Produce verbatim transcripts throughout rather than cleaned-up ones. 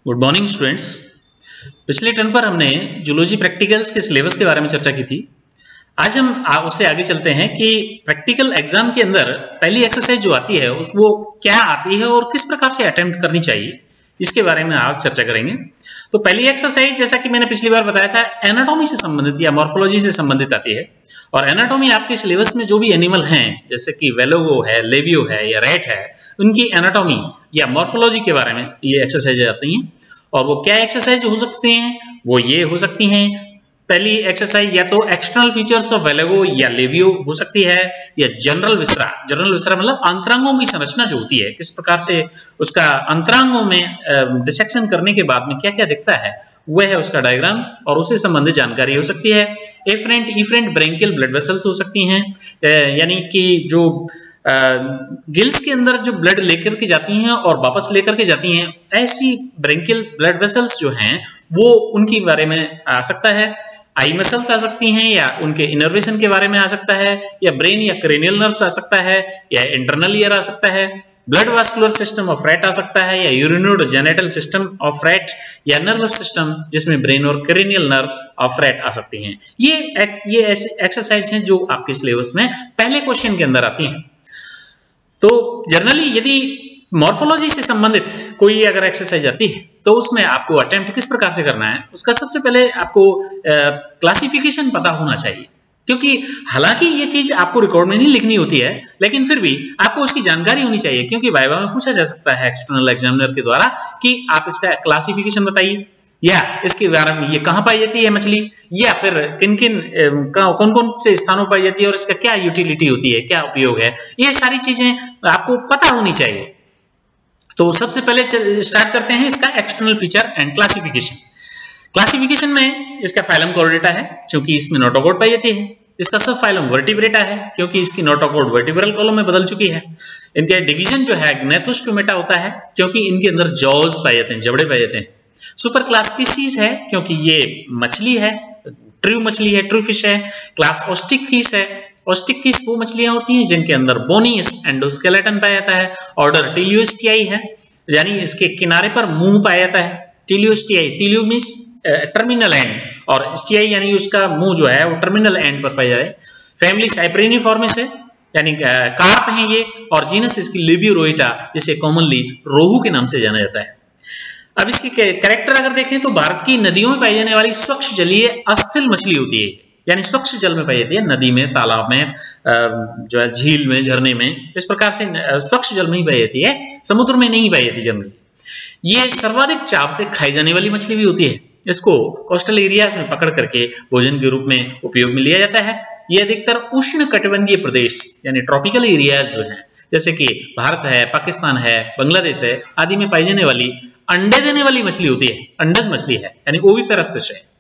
Good morning students. पिछले term पर हमने जूलॉजी प्रैक्टिकल्स के सिलेबस के बारे में चर्चा की थी। आज हम उससे आगे चलते हैं कि प्रैक्टिकल एग्जाम के अंदर पहली एक्सरसाइज जो आती है उस वो क्या आती है और किस प्रकार से अटेम्प्ट करनी चाहिए, इसके बारे में आज चर्चा करेंगे। तो पहली एक्सरसाइज, जैसा कि मैंने पिछली बार बताया था, एनाटॉमी से संबंधित या मॉर्फोलॉजी से संबंधित आती है। और एनाटॉमी आपके सिलेबस में जो भी एनिमल हैं, जैसे कि वेलोगो है, लेवियो है या रैट है, उनकी एनाटॉमी या मॉर्फोलॉजी के बारे में ये एक्सरसाइज आती हैं। और वो क्या एक्सरसाइज हो सकती हैं? वो ये हो सकती हैं, पहली एक्सरसाइज या तो एक्सटर्नल फीचर्स ऑफ वेलेगो या लेवियो हो सकती है, या जनरल विसरा। जनरल विसरा मतलब अंतरांगों की संरचना जो होती है, किस प्रकार से उसका अंतरांगों में डिसेक्शन करने के बाद में क्या क्या दिखता है, वह है उसका डायग्राम, और उससे संबंधित जानकारी हो सकती है। Afferent efferent branchial blood vessels हो सकती हैं, यानी कि जो गिल्स के अंदर जो ब्लड लेकर के जाती हैं और वापस लेकर के जाती हैं, ऐसी ब्रेंकियल ब्लड वेसल्स जो हैं वो उनके बारे में आ सकता है। आई मसल्स आ सकती हैं, या उनके इनर्वेशन के बारे में आ सकता है, या ब्रेन या क्रेनियल नर्व्स आ सकता है, या इंटरनल ईयर आ सकता है, blood vascular system of rat आ सकता है, या यूरिनोजेनिटल सिस्टम ऑफ रैट, या नर्वस सिस्टम जिसमें ब्रेन और क्रेनियल नर्व्स ऑफ रैट आ सकती हैं। ये ये ऐसे एक्सरसाइज हैं जो आपके सिलेबस में पहले क्वेश्चन के अंदर आती हैं। तो जनरली यदि मॉर्फोलॉजी से संबंधित कोई अगर एक्सरसाइज आती है तो उसमें आपको अटेम्प्ट किस प्रकार से करना है, उसका सबसे पहले आपको क्लासिफिकेशन पता होना चाहिए। क्योंकि हालांकि ये चीज आपको रिकॉर्ड में नहीं लिखनी होती है, लेकिन फिर भी आपको उसकी जानकारी होनी चाहिए, क्योंकि वाइवा में पूछा जा सकता है एक्सटर्नल एग्जामिनर के द्वारा कि आप इसका क्लासिफिकेशन बताइए, या इसके बारे में ये कहाँ पाई जाती है मछली, या फिर किन किन कौन कौन से स्थानों पाई जाती है और इसका क्या यूटिलिटी होती है, क्या उपयोग है, ये सारी चीजें आपको पता होनी चाहिए। तो सबसे पहले स्टार्ट करते हैं इसका external feature and classification. Classification में इसका फाइलम कॉर्डेटा है, क्योंकि इसमें नोटोकॉर्ड पाई जाती है। इसका सब फाइलम वर्टिब्रेटा है, क्योंकि इसकी नोटोकॉर्ड वर्टिब्रल कॉलम में बदल चुकी है। इनके डिवीजन जो है ग्नेथोस्टोमेटा होता है, क्योंकि इनके अंदर जॉज पाए जाते हैं, जबड़े पाए जाते हैं। सुपर क्लास स्पीसीज है, क्योंकि ये मछली है, ट्रू मछली है, ट्रू फिश है। क्लास ऑस्टिकथीस है, ऑस्टिकथीस वो मछलियां होती हैं जिनके अंदर बोनी एंडोस्केलेटन पाया जाता है। ऑर्डर टीलियोस्टियाई है, यानी इसके किनारे पर मुंह पाया जाता है। Teleostei, teleo means terminal end, और स्टियाई यानी उसका मुंह जो है वो टर्मिनल एंड पर पाया जाए। फैमिली साइप्रेनिफॉर्मिस है, यानी कार्प है ये, और जीनस इसकी लिबियोरोइटा, जिसे कॉमनली रोहू के नाम से जाना जाता है। अब इसके कैरेक्टर अगर देखें तो भारत की नदियों में पाई जाने वाली स्वच्छ जलीय अस्थिल मछली होती है, यानी स्वच्छ जल में पाई जाती है, नदी में, तालाब में, जो है झील में, झरने में, इस प्रकार से स्वच्छ जल में ही पाई जाती है, समुद्र में नहीं पाई जाती जनरली। ये सर्वाधिक चाव से खाई जाने वाली मछली भी होती है। इसको कोस्टल एरियाज में पकड़ करके भोजन के रूप में उपयोग में लिया जाता है। ये अधिकतर उष्ण कटिबंधीय प्रदेश यानी ट्रॉपिकल एरियाज जो हैं, जैसे कि भारत है, पाकिस्तान है, बांग्लादेश है आदि में पाई जाने वाली अंडे देने वाली मछली होती है, अंडज मछली है, यानी ओविपेरस फिश है।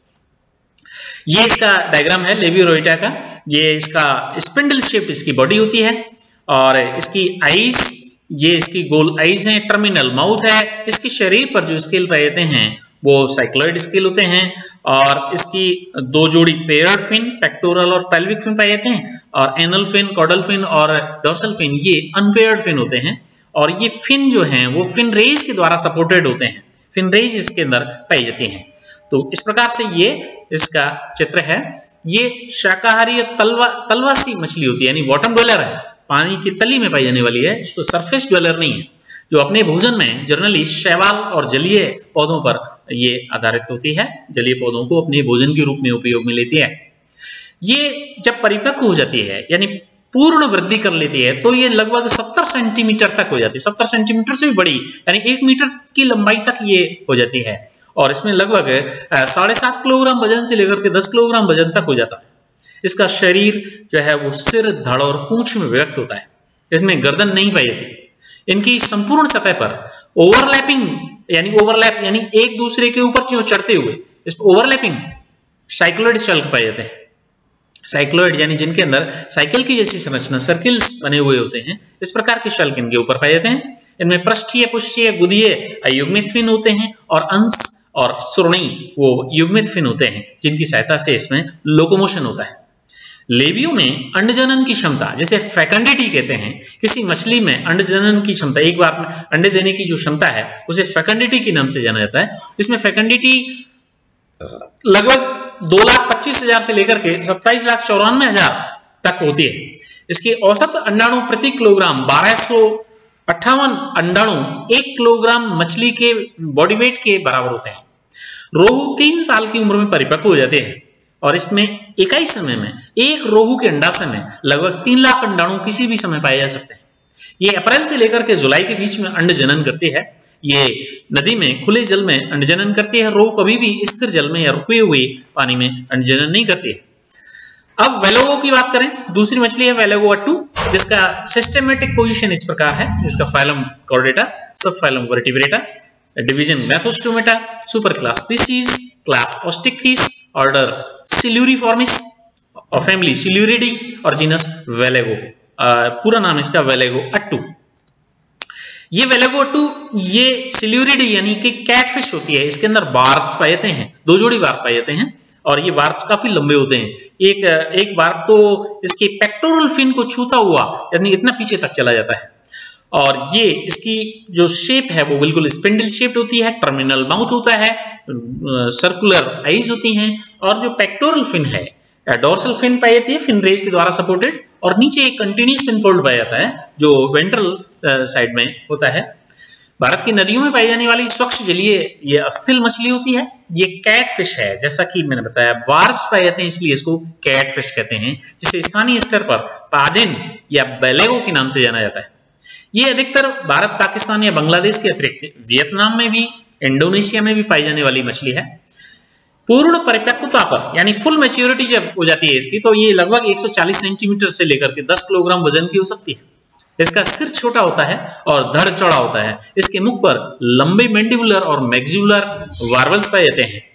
ये इसका डायग्राम है लेवियोरोइटा का। ये इसका स्पिंडल शेप इसकी बॉडी होती है, और इसकी आईज, ये इसकी गोल आईज हैं, टर्मिनल माउथ है। इसके शरीर पर जो स्केल पाए जाते हैं वो साइक्लॉइड स्केल होते हैं, और इसकी दो जोड़ी पेयर्ड फिन, पेक्टोरल और पेल्विक फिन पाए जाते हैं, और एनल फिन, कॉडल फिन और डॉर्सल फिन ये अनपेयर्ड फिन होते हैं। और ये फिन जो हैं वो फिन रेज के द्वारा सपोर्टेड होते हैं, फिन रेज इसके अंदर पाई जाती हैं। तो इस प्रकार से ये इसका चित्र है। ये शाकाहारी तलवा तलवासी मछली होती है, यानी बॉटम डवेलर है, पानी की तली में पाई जाने वाली है, तो सरफेस डवेलर नहीं है, जो अपने भोजन में जनरली शैवाल और जलीय पौधों पर ये आधारित होती है, जलीय पौधों को अपने भोजन के रूप में उपयोग में लेती है। ये जब परिपक्व हो जाती है, यानी पूर्ण वृद्धि कर लेती है, तो ये लगभग सत्तर सेंटीमीटर तक हो जाती है, सत्तर सेंटीमीटर से भी बड़ी, यानी एक मीटर की लंबाई तक ये हो जाती है। और इसमें लगभग साढ़े सात किलोग्राम वजन से लेकर के दस किलोग्राम वजन तक हो जाता है। इसका शरीर जो है वो सिर, धड़ और पूंछ में विभक्त होता है, इसमें गर्दन नहीं पाई जाती। इनकी संपूर्ण सतह पर ओवरलैपिंग, यानी ओवरलैप यानी एक दूसरे के ऊपर जो चढ़ते हुए, इस ओवरलैपिंग साइक्लोइड शल्क पाए जाते हैं। साइक्लोइड यानी जिनके अंदर साइकिल की जैसी संरचना, सर्किल्स बने हुए होते हैं, इस प्रकार के शल्क इनके ऊपर पाए जाते हैं। इनमें पृष्ठीय, पुष्ठीय, गुदीय अयुग्मित फिन होते हैं, और अंश और सुरणी वो युग्मित फिन होते हैं, जिनकी सहायता से इसमें लोकोमोशन होता है। लेवियो में अंडजनन की क्षमता, जैसे फेकंडिटी कहते हैं, किसी मछली में अंडजनन की क्षमता, एक बार में अंडे देने की जो क्षमता है उसे फेकंडिटी के नाम से जाना जाता है। इसमें फेकंडिटी लगभग दो लाख पच्चीस हजार से लेकर के सत्ताईस लाख चौरानवे हजार तक होती है। इसके औसत अंडाणु प्रति किलोग्राम बारह सौ अट्ठावन अंडाणु एक किलोग्राम मछली के बॉडी वेट के बराबर होते हैं। रोहू तीन साल की उम्र में परिपक्व हो जाते हैं और इसमें इकाई समय में एक रोहू के अंडाशय में लगभग तीन लाख अंडाणु किसी भी समय पाए जा सकते हैं। ये अप्रैल से लेकर के जुलाई के बीच में अंड जनन करती है। ये नदी में खुले जल में अंड जनन करती है। रोहू कभी भी स्थिर जल में या रुके हुए पानी में अंड जनन नहीं करती है। अब वेलोगो की बात करें, दूसरी मछली है वेलोगो अट्टू, जिसका सिस्टेमेटिक पोजीशन इस प्रकार है। जिसका phylum Chordata, sub phylum Vertebrata, division Gnathostomata, super class species, class Osteichthyes, order Siluriformes और फैमिली सिल्यूरिडी और जीनस वेलेगो। पूरा नाम इसका वेलेगो अट्टू। ये वेलेगो अट्टू ये सिल्यूरिडी यानी कि कैटफिश होती है। इसके अंदर बार्ब्स पाए जाते हैं, दो जोड़ी बार्ब पाए जाते हैं और ये बार्ब्स काफी लंबे होते हैं। एक एक बार्ब तो इसके पेक्टोरल फिन को छूता हुआ यानी इतना पीछे तक चला जाता है और ये इसकी जो शेप है वो बिल्कुल स्पिंडल शेप्ड होती है। टर्मिनल माउथ होता है, सर्कुलर आईज होती हैं और जो पेक्टोरल फिन है, डोर्सल फिन पाई जाती है फिन रेज के द्वारा सपोर्टेड, और नीचे एक कंटिन्यूअस फिन फोल्ड पाया जाता है जो वेंट्रल साइड में होता है। भारत की नदियों में पाई जाने वाली स्वच्छ जलीय ये अस्थिल मछली होती है। ये कैटफिश है, जैसा कि मैंने बताया बार्ब्स पाए जाते हैं इसलिए इसको कैटफिश कहते हैं, जिसे स्थानीय स्तर पर पादिन या बेलेगो के नाम से जाना जाता है। ये अधिकतर भारत, पाकिस्तान या बांग्लादेश के अतिरिक्त वियतनाम में भी, इंडोनेशिया में भी पाई जाने वाली मछली है। पूर्ण परिपक्वता पर यानी फुल मैच्योरिटी जब हो जाती है इसकी, तो ये लगभग एक सौ चालीस सेंटीमीटर से लेकर के दस किलोग्राम वजन की हो सकती है। इसका सिर छोटा होता है और धड़ चौड़ा होता है। इसके मुख पर लंबे मैंडिबुलर और मैक्सिबुलर वार्वल्स पाए जाते हैं।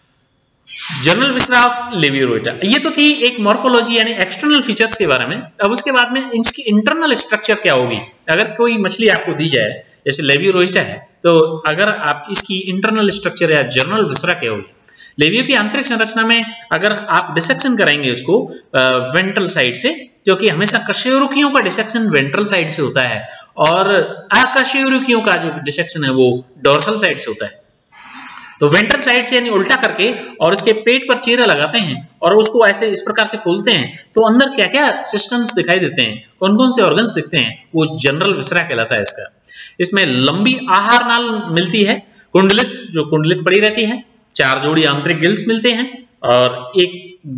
जनरल विसरा ऑफ लेवियोरोइटा, ये तो थी एक मॉर्फोलॉजी यानी एक्सटर्नल फीचर्स के बारे में। अब उसके बाद में इसकी इंटरनल स्ट्रक्चर क्या होगी। अगर कोई मछली आपको दी जाए जैसे लेवियोरोइटा है, तो अगर आप इसकी इंटरनल स्ट्रक्चर या जनरल विसरा क्या होगी। लेवियो की आंतरिक संरचना में अगर आप डिसेक्शन कराएंगे उसको वेंट्रल साइड से, जो कि हमेशा कशेरुकियों का डिसेक्शन वेंट्रल साइड से होता है और अकशेरुकियों का जो डिसेक्शन है वो डोर्सल साइड से होता है। तो वेंट्रल साइड से यानी उल्टा करके और इसके पेट पर चीरा लगाते हैं और उसको ऐसे इस प्रकार से खोलते हैं, तो अंदर क्या क्या सिस्टम्स दिखाई देते हैं, कौन कौन से ऑर्गन्स दिखते हैं, वो जनरल विसरा कहलाता है इसका। इसमें लंबी आहार नाल मिलती है, कुंडलित जो कुंडलित पड़ी रहती है, चार जोड़ी आंतरिक गिल्स मिलते हैं और एक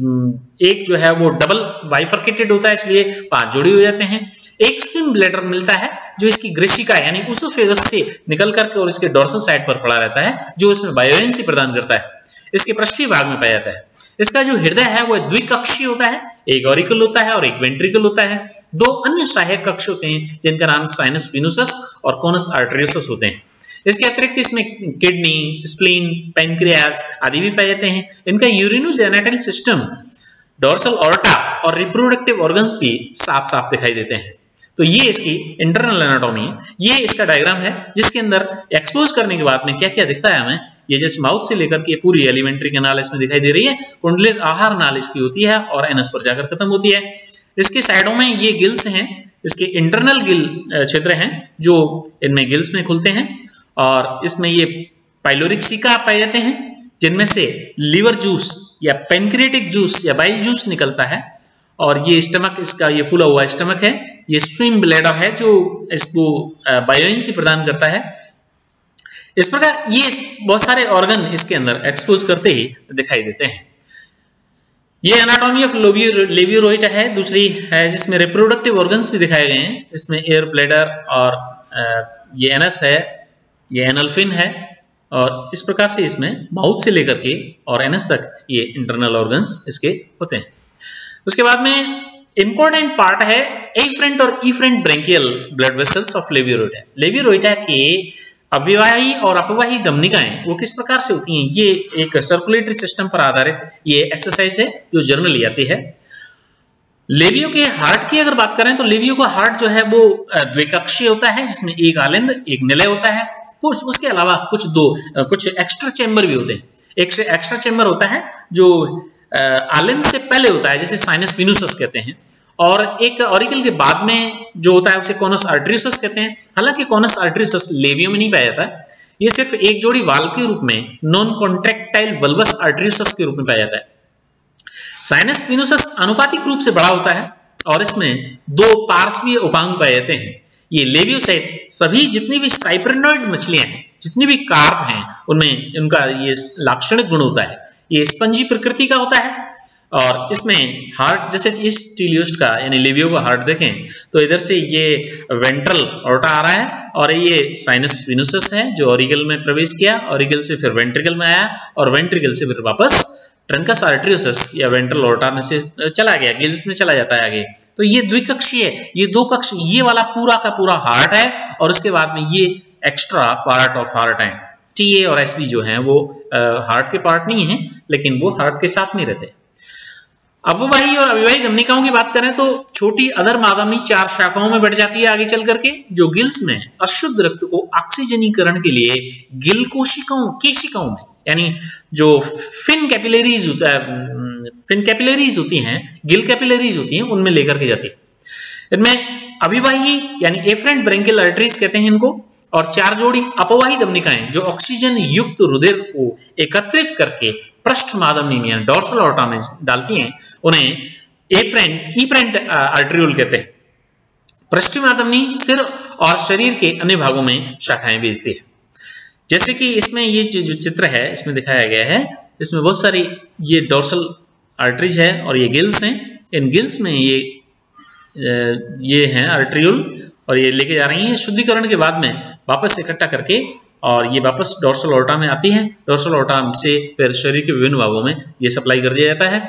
एक जो है वो डबल बाइफर्केटेड होता है इसलिए पांच जोड़ी हो जाते हैं। एक स्विम ब्लैडर मिलता है जो इसकी ग्रेशिका यानी उसोफेगस से निकल करके और इसके डोर्सल साइड पर पड़ा रहता है, जो इसमें बायोएंसी प्रदान करता है। इसके पृष्ठीय भाग में पाया जाता है। इसका जो हृदय है वो द्विकक्षीय होता है, एक ऑरिकल होता है और एक वेंट्रिकल होता है। दो अन्य सहायक कक्ष होते हैं जिनका नाम साइनस वेनुसस और कोनस आर्टेरियोसस होते हैं। इसके अतिरिक्त इसमें किडनी, स्प्लीन, पैनक्रियास आदि भी पाए जाते हैं। इनका यूरिनोजेनिटल सिस्टम, डोर्सल ऑर्टा और रिप्रोडक्टिव ऑर्गन्स भी साफ साफ दिखाई देते हैं। तो ये इसकी इंटरनल एनाटॉमी है। ये इसका डायग्राम है जिसके अंदर एक्सपोज करने के बाद में क्या क्या दिखता है हमें। ये जैसे माउथ से लेकर के पूरी एलिमेंट्री कैनाल इसमें दिखाई दे रही है, कुंडलित आहार नाल इसकी होती है और एनस पर जाकर खत्म होती है। इसके साइडों में ये गिल्स हैं, इसके इंटरनल गिल क्षेत्र हैं जो इनमें गिल्स में खुलते हैं और इसमें ये पाइलोरिक सिका पाए जाते हैं जिनमें से लिवर जूस या पेनक्रिएटिक जूस या बाइल जूस निकलता है। और ये स्टमक, इसका ये फूला हुआ स्टमक है। ये स्विम ब्लैडर है जो इसको बायोएंसी प्रदान करता है। इस प्रकार ये बहुत सारे ऑर्गन इसके अंदर एक्सपोज करते ही दिखाई देते हैं। ये एनाटॉमी ऑफ लेवियोरोइटा है, दूसरी है जिसमें रिप्रोडक्टिव ऑर्गन्स भी दिखाए गए हैं। इसमें एयर ब्लैडर और ये एनस है, ये एनल फिन है और इस प्रकार से इसमें माउथ से लेकर के और एनस तक ये इंटरनल ऑर्गन्स इसके होते हैं। उसके बाद में इंपॉर्टेंट पार्ट है एफ्रेंट और efferent branchial blood vessels of Labeo rohita. Labeo rohita के अविवाही और अपवाही धमनिकाएं वो किस प्रकार से होती हैं, ये एक सर्कुलेटरी सिस्टम पर आधारित ये एक्सरसाइज है जो जर्नली आती है। लेवियो के हार्ट की अगर बात करें तो लेवियो का हार्ट जो है वो द्विकक्षीय होता है जिसमें एक आलिंद एक निलय होता है। कुछ उसके अलावा कुछ दो कुछ एक्स्ट्रा चेंबर भी होते हैं। एक एक्स्ट्रा चेंबर होता है जो आलेंस से पहले होता है, जैसे साइनस विनुसस कहते हैं, और एक ऑरिकल के बाद में जो होता है उसे कॉनस आर्टेरियोसस कहते हैं। हालांकि कॉनस आर्टेरियोसस लेबियो में नहीं पाया जाता है, ये सिर्फ एक जोड़ी वाल्व के रूप में नॉन कॉन्ट्रैक्टाइल वल्वस आर्टेरियोसस के रूप में पाया जाता है। साइनस विनुसस आनुपातिक रूप से बड़ा होता है और इसमें दो पार्श्वीय उपांग पाए जाते हैं। ये लेबियो सहित सभी जितनी भी साइप्रिनोइड मछलियां हैं, जितनी भी कार्प हैं, उनमें उनका ये लाक्षणिक गुण होता है। ये स्पंजी प्रकृति का होता है और इसमें हार्ट, जैसे इस टीलियोस्ट का यानी लेबियो का हार्ट देखें तो इधर से ये वेंट्रल ऑर्टा आ रहा है और ये साइनस विनुसस है जो ऑरिकल में प्रवेश किया, ऑरिकल से फिर वेंट्रिकल में आया और वेंट्रिकल से फिर वापस ट्रंकस आर्टेरियोसस या वेंट्रल ऑर्टा में से चला गया, गिल्स में चला जाता है आगे। तो ये द्विकक्षीय, ये दो कक्ष, ये वाला पूरा का पूरा हार्ट है और उसके बाद में ये एक्स्ट्रा पार्ट ऑफ हार्ट है। टीए और एसबी जो हैं वो हार्ट के पार्ट नहीं है, लेकिन वो हार्ट के साथ में रहते हैं। अववाही और अविवाही धमनिकाओं की बात करें तो छोटी अधर माधमनी चार शाखाओं में बढ़ जाती है आगे चल करके, जो गिल्स में अशुद्ध रक्त को ऑक्सीजनीकरण के लिए गिल कोशिकाओं केशिकाओं में, यानी जो फिन कैपिलरीज होता है, फिन कैपिलरीज होती हैं, गिल कैपिलरीज होती हैं, उनमें लेकर के जाती है। इनमें अविवाही यानी एफरेंट ब्रेंकियल आर्टरीज कहते हैं इनको, और चार जोड़ी अपवाही धमनिकाएं जो ऑक्सीजन युक्त रुधिर को एकत्रित करके पृष्ठ माधमनी यानी डॉर्सल ऑर्टा में डालती हैं, उन्हें एफ्रेंट ईफ्रेंट आर्टरियोल कहते हैं। पृष्ठ माधमनी सिर और शरीर के अन्य भागों में शाखाएं भेजती है। जैसे कि इसमें ये जो, जो चित्र है इसमें दिखाया गया है, इसमें बहुत सारी ये डॉर्सल आर्टरीज है और ये गिल्स हैं। इन गिल्स में ये ये हैं आर्टरियोल और ये लेके जा रही हैं शुद्धिकरण के बाद में वापस इकट्ठा करके, और ये वापस डॉर्सल ऑर्टा में आती है। डॉर्सल ऑर्टा से फिर शरीर के विभिन्न भागों में ये सप्लाई कर दिया जाता है।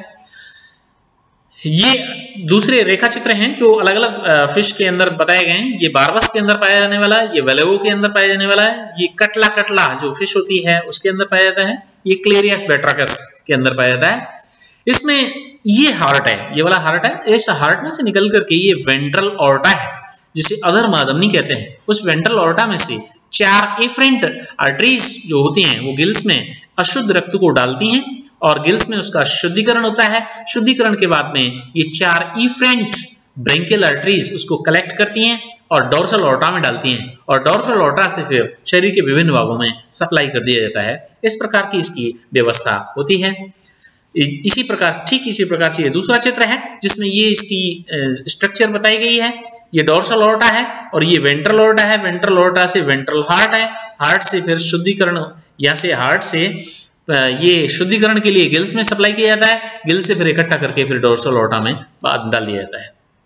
ये दूसरे रेखा चित्र हैं जो अलग अलग फिश के अंदर बताए गए हैं। ये बारबस के अंदर पाया जाने वाला है, ये वेलेवो के अंदर पाया जाने वाला है, ये कटला कटला जो फिश होती है उसके अंदर पाया जाता है, ये क्लेरियस बेट्राकस के अंदर पाया जाता है। इसमें ये हार्ट है, ये वाला हार्ट है। इस हार्ट में से निकल करके ये वेंट्रल ऑर्टा है जिसे अधर माधमनी कहते हैं। उस वेंट्रल ऑर्टा में से चार एफरेंट आर्टरीज जो होती हैं वो गिल्स में अशुद्ध रक्त को डालती हैं और गिल्स में उसका शुद्धिकरण होता है। शुद्धिकरण के बाद में ये चार इफ्रेंट ब्रेंकियल आर्टरीज उसको कलेक्ट करती हैं और डॉर्सल ऑर्टा में डालती हैं और डॉर्सल ऑर्टा से फिर शरीर के विभिन्न भागों में सप्लाई कर दिया जाता है। इस प्रकार की इसकी व्यवस्था होती है। इसी प्रकार ठीक इसी प्रकार से ये दूसरा चित्र है जिसमें ये इसकी स्ट्रक्चर बताई गई है। ये डॉर्सल ऑर्टा है और ये वेंट्रल ऑर्टा है। वेंट्रल ऑर्टा से वेंट्रल हार्ट है, हार्ट से फिर शुद्धिकरण, यहाँ से हार्ट से ये शुद्धिकरण के लिए गिल्स में सप्लाई किया जाता है, गिल्स से फिर इकट्ठा करके फिर डॉर्सल ऑर्टा में डाल दिया जाता है।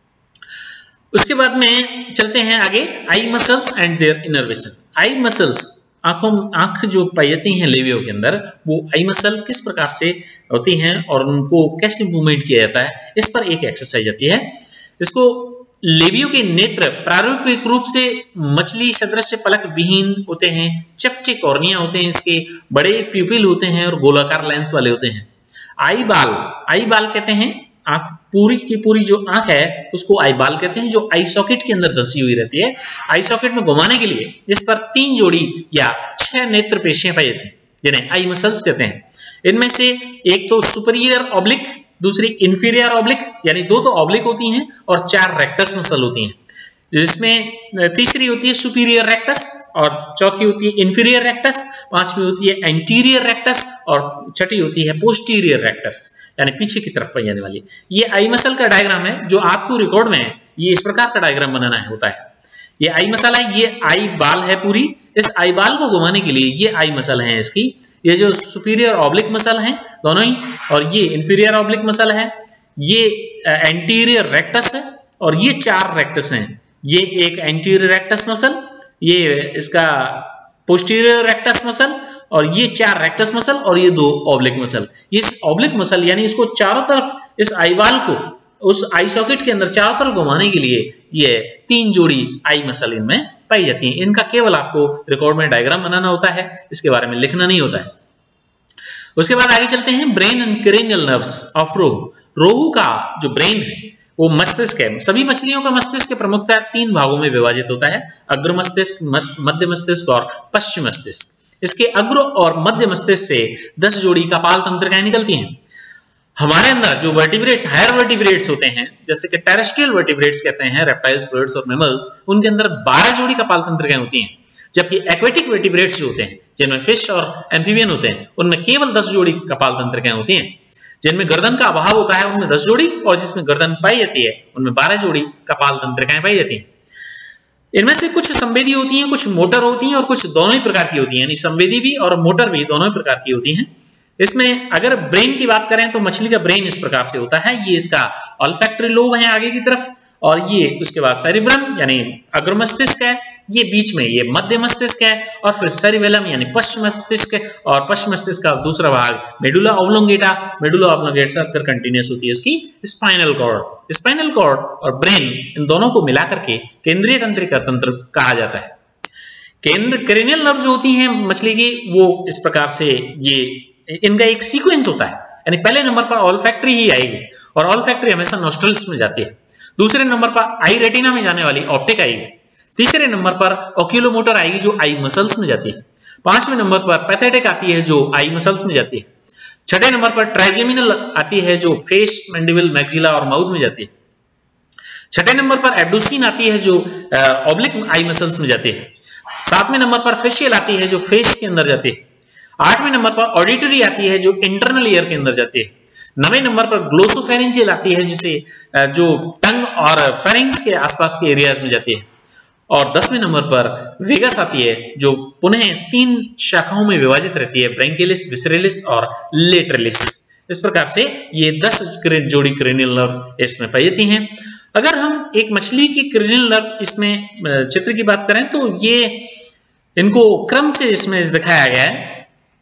उसके बाद में चलते हैं आगे, eye muscles and their innervation. Eye muscles, आंखों आंख जो पाई जाती हैं लेबियो के अंदर, वो आई मसल किस प्रकार से होती हैं और उनको कैसे मूवमेंट किया जाता है, इस पर एक एक्सरसाइज आती है। इसको लेबियो के नेत्र प्रारूपिक रूप से मछली सदृश पलक विहीन होते हैं, चपटे कॉर्निया होते हैं, इसके बड़े प्यूपिल होते हैं और गोलाकार लेंस वाले होते हैं। आई बाल, आई बाल कहते हैं आंख पूरी की पूरी जो आंख है उसको आई बाल कहते हैं, जो आई सॉकेट के अंदर धसी हुई रहती है। आई सॉकेट में घुमाने के लिए इस पर तीन जोड़ी या छह नेत्र पेशियां पाई जाती हैं जिन्हें आई मसल्स कहते हैं। इनमें से एक तो सुपीरियर ऑब्लिक, दूसरी इंफीरियर ऑब्लिक, यानी दो तो ऑब्लिक होती हैं और चार रेक्टस मसल होती हैं, जिसमें तीसरी होती है सुपीरियर रेक्टस और चौथी होती है इंफीरियर रेक्टस, पांचवी होती है एंटीरियर रेक्टस और छठी होती है पोस्टीरियर रेक्टस, यानी पीछे की तरफ पाई जाने वाली। ये आई मसल का डायग्राम है जो आपको रिकॉर्ड में है, ये इस प्रकार का डायग्राम बनाना है होता है। ये आई मसल है, ये आई बाल है पूरी। इस आई बाल को घुमाने के लिए ये आई मसल है इसकी, ये जो सुपीरियर ऑब्लिक मसल है दोनों ही, और ये इंफीरियर ऑब्लिक मसल है, ये एंटीरियर रेक्टस है और ये चार रेक्टस हैं। ये एक एंटीरियर रेक्टस मसल, ये इसका पोस्टीरियर रेक्टस मसल और ये चार रेक्टस मसल और ये दो ऑब्लिक मसल। इस ऑब्लिक मसल यानी इसको चारों तरफ इस आई बाल को उस आई सॉकेट के अंदर चारों तरफ घुमाने के लिए ये तीन जोड़ी आई मसल इनमें पाई जाती हैं। इनका केवल आपको रिकॉर्ड में डायग्राम बनाना होता है, इसके बारे में लिखना नहीं होता है। उसके बाद आगे चलते हैं, brain and cranial nerves of rohu. Rohu का जो ब्रेन है वो मस्तिष्क है। सभी मछलियों का मस्तिष्क प्रमुखतः तीन भागों में विभाजित होता है, अग्र मस्तिष्क, मध्य मस्तिष्क और पश्चिम मस्तिष्क। इसके अग्र और मध्य मस्तिष्क से दस जोड़ी कपाल तंत्रिकाएं निकलती हैं। हमारे अंदर जो वर्टिब्रेट्स, हायर वर्टिब्रेट्स होते हैं, जैसे कि टेरेस्ट्रियल वर्टिब्रेट्स कहते हैं, रेप्टाइल्स, बर्ड्स और मैमल्स, उनके अंदर बारह जोड़ी कपाल तंत्रिकाएं होती हैं। जबकि एक्वेटिक वर्टिब्रेट्स जो होते हैं, जिनमें फिश और एम्फीबियन होते हैं, उनमें केवल दस जोड़ी कपाल तंत्रिकाएं होती हैं। जिनमें गर्दन का अभाव होता है उनमें दस जोड़ी, और जिसमें गर्दन पाई जाती है उनमें बारह जोड़ी कपाल तंत्रिकाएं पाई जाती हैं। इनमें से कुछ संवेदी होती हैं, कुछ मोटर होती हैं और कुछ दोनों ही प्रकार की होती हैं, यानी संवेदी भी और मोटर भी दोनों ही प्रकार की होती हैं। इसमें अगर ब्रेन की बात करें तो मछली का ब्रेन इस प्रकार से होता है, ये इसका ऑल्फैक्टरी लोब है आगे की तरफ, और ये उसके बाद सेरिब्रम यानी अग्र मस्तिष्क है, ये बीच में ये मध्य मस्तिष्क है, और फिर सेरिबेलम यानी पश्च मस्तिष्क है, और पश्च मस्तिष्क का दूसरा भाग मेडुला ऑब्लोंगेटा, मेडुला ऑब्लोंगेटा फिर कंटिन्यूअस होती है उसकी स्पाइनल कॉर्ड। स्पाइनल कॉर्ड और ब्रेन इन दोनों को मिलाकर के केंद्रीय तंत्रिका तंत्र कहा जाता है। केंद्र क्रेनियल नर्व जो होती है मछली की, वो इस प्रकार से ये इनका एक सीक्वेंस होता है, यानी पहले नंबर पर ऑल्फैक्टरी ही आएगी, और ऑल्फैक्टरी हमेशा नॉस्ट्रल्स में जाती है। दूसरे नंबर पर आई रेटिना में जाने वाली ऑप्टिक आएगी। तीसरे नंबर पर ओक्यूलोमोटर आएगी जो आई मसल्स में जाती है। पांचवें नंबर पर पैथेटिक आती है जो आई मसल्स में जाती है। छठे नंबर पर ट्राइजेमिनल आती है जो फेस, मैंडिबल, मैक्सिला और माउथ में जाती है। छठे नंबर पर एब्डोसिन आती है जो ऑब्लिक आई मसल्स में जाती है। सातवें नंबर पर फेशियल आती है जो फेस के अंदर जाती है। आठवें नंबर पर ऑडिटरी आती है जो इंटरनल ईयर के अंदर जाती है। नवे नंबर पर ग्लोसोफेरेंजियल आती है जिसे जो टंग और फेरिंग्स के आसपास के एरियाज में जाती है। और दसवें नंबर पर वेगस आती है जो पुनः तीन शाखाओं में विभाजित रहती है, ब्रैंकियलिस, विसरेलिस और लेटरलिस। इस प्रकार से ये दस जोड़ी क्रेनियल नर्व इसमें पाई जाती हैं। अगर हम एक मछली की क्रेनियल नर्व इसमें चित्र की बात करें तो ये इनको क्रम से इसमें दिखाया गया है।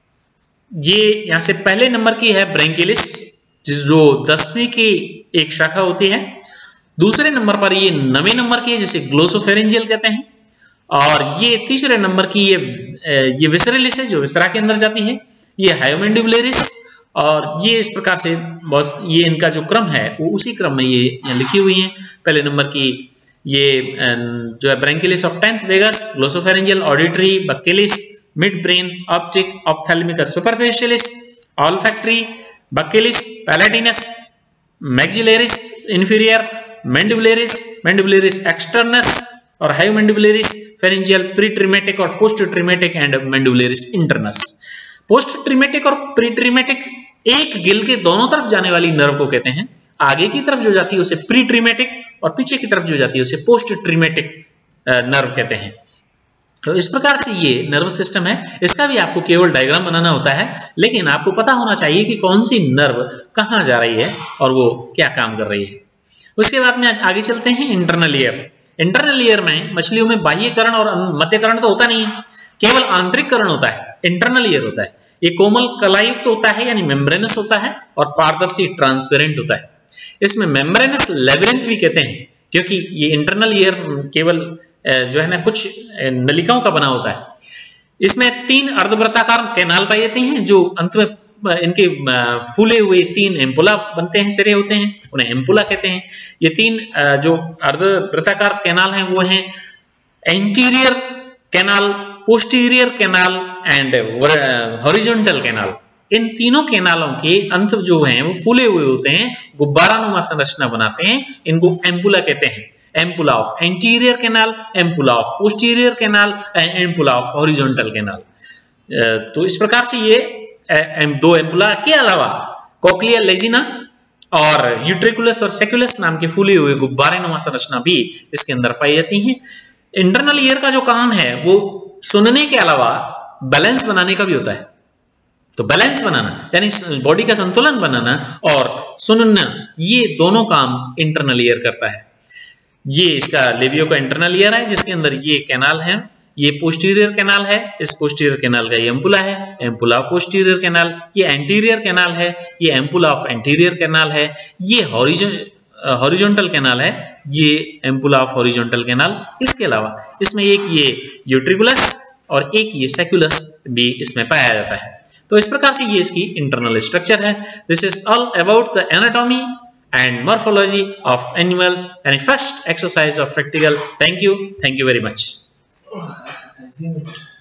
ये यहाँ से पहले नंबर की है ब्रैंकियलिस, जो दसवीं की एक शाखा होती है। दूसरे नंबर पर ये नवे नंबर की है जिसे ग्लोसोफेरेंजियल कहते हैं, और ये तीसरे नंबर की ये ये विसरेलिस है जो विसरा के अंदर जाती है। ये हायोमैंडिबुलरिस, और ये इस प्रकार से बहुत ये इनका जो क्रम है वो उसी क्रम में ये यहाँ लिखी हुई है। पहले नंबर की ये जो है branchialis of tenth, vagus, glossopharyngeal, auditory, buccalis, mid brain, optic, ophthalmicus superficialis, olfactory, buccalis, palatinus, maxillaris inferior, mandibularis, mandibularis externus और हायोमैंडिबुलरिस, फेरेंजियल, प्रीट्रिमेटिक और post trematic and mandibularis internus. Post trematic और pretrematic एक गिल के दोनों तरफ जाने वाली nerve को कहते हैं। आगे की तरफ जो जाती है उसे प्रीट्रिमेटिक, और पीछे की तरफ जो जाती है उसे पोस्ट ट्रिमेटिक नर्व कहते हैं। तो इस प्रकार से ये नर्व सिस्टम है। इसका भी आपको केवल डायग्राम बनाना होता है, लेकिन आपको पता होना चाहिए कि कौन सी नर्व कहाँ जा रही है और वो क्या काम कर रही है। उसके बाद में आगे चलते हैं इंटरनल ईयर। इंटरनल ईयर में मछलियों में बाह्यकरण और मध्यकरण तो होता नहीं है, केवल आंतरिककरण होता है, इंटरनल ईयर होता है। ये कोमल कलायुक्त होता है यानी मेम्ब्रेनस होता है, और पारदर्शी ट्रांसपेरेंट होता है। इसमें मेम्ब्रेनस लेबिरिंथ भी कहते हैं, क्योंकि ये इंटरनल ईयर केवल जो है ना कुछ नलिकाओं का बना होता है। इसमें तीन अर्धवृत्ताकार कैनाल पाए जाते हैं जो अंत में इनके फूले हुए तीन एम्पुला बनते हैं, सिरे होते हैं, उन्हें एम्पुला कहते हैं। ये तीन जो अर्धवृत्ताकार कैनाल हैं वो हैं anterior canal, posterior canal and horizontal canal. इन तीनों कैनालों के अंत जो हैं वो फूले हुए होते हैं, गुब्बारानुमा संरचना बनाते हैं, इनको एम्पुला कहते हैं। Ampulla of anterior canal, ampulla of posterior canal and ampulla of horizontal canal. तो इस प्रकार से ये दो एम्पुला के अलावा कॉक्लिया लेजिना और यूट्रिकुलस और सेक्युलस नाम के फूले हुए गुब्बारेनुमा संरचना भी इसके अंदर पाई जाती है। इंटरनल ईयर का जो काम है वो सुनने के अलावा बैलेंस बनाने का भी होता है। तो बैलेंस बनाना यानी बॉडी का संतुलन बनाना और सुनना, ये दोनों काम इंटरनल ईयर करता है। ये इसका लेवियो का इंटरनल ईयर है जिसके अंदर ये कैनाल है, ये पोस्टीरियर कैनाल है, इस पोस्टीरियर कैनाल का ये एम्पुला है, एम्पुला पोस्टीरियर कैनाल, ये एंटीरियर कैनाल है, ये एम्पुला ऑफ एंटीरियर कैनाल है, ये हॉरिजॉन हॉरिजॉन्टल कैनाल है, ये एम्पुला ऑफ हॉरिजॉन्टल कैनाल। इसके अलावा इसमें एक ये यूट्रिकुलस और एक ये सेक्युलस भी इसमें पाया जाता है। तो इस प्रकार से ये इसकी इंटरनल स्ट्रक्चर है। This is all about the anatomy and morphology of animals and first exercise of practical. Thank you. Thank you very much.